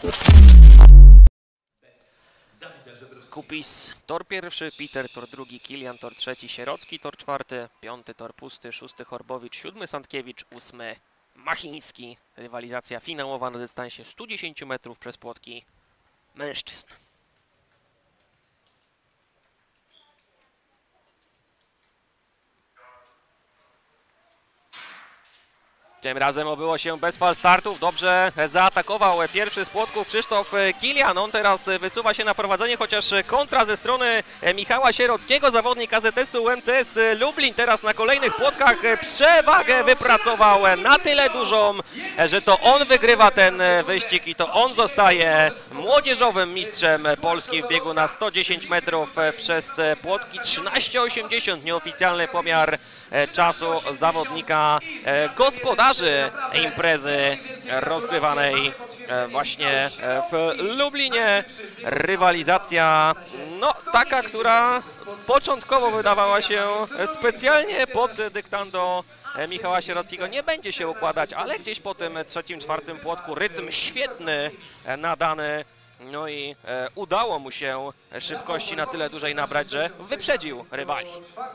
Kupis, tor pierwszy, Peter, tor drugi, Kilian, tor trzeci, Sierocki, tor czwarty, piąty tor pusty, szósty Chorbowicz, siódmy Sandkiewicz, ósmy Machiński. Rywalizacja finałowa na dystansie 110 metrów przez płotki mężczyzn. Tym razem obyło się bez fal startów. Dobrze zaatakował pierwszy z płotków Krzysztof Kilian. On teraz wysuwa się na prowadzenie, chociaż kontra ze strony Michała Sierockiego. Zawodnik AZS-u UMCS Lublin teraz na kolejnych płotkach przewagę wypracował na tyle dużą, że to on wygrywa ten wyścig i to on zostaje młodzieżowym mistrzem Polski w biegu na 110 metrów przez płotki. 13,80 nieoficjalny pomiar czasu zawodnika gospodarzy imprezy rozgrywanej właśnie w Lublinie. Rywalizacja, no taka, która początkowo wydawała się specjalnie pod dyktando Michała Sierockiego nie będzie się układać, ale gdzieś po tym trzecim, czwartym płotku rytm świetny nadany. No i udało mu się szybkości na tyle dużej nabrać, że wyprzedził rywali.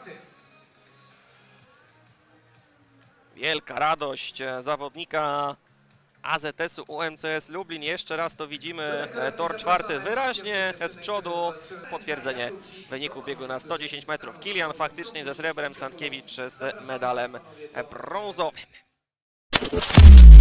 Wielka radość zawodnika AZS-u UMCS Lublin. Jeszcze raz to widzimy, tor czwarty wyraźnie z przodu. Potwierdzenie wyniku biegu na 110 metrów. Kilian faktycznie ze srebrem, Sandkiewicz z medalem brązowym.